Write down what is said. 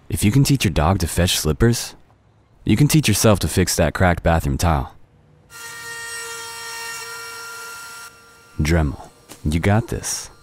If you can teach your dog to fetch slippers, you can teach yourself to fix that cracked bathroom tile. Dremel, you got this.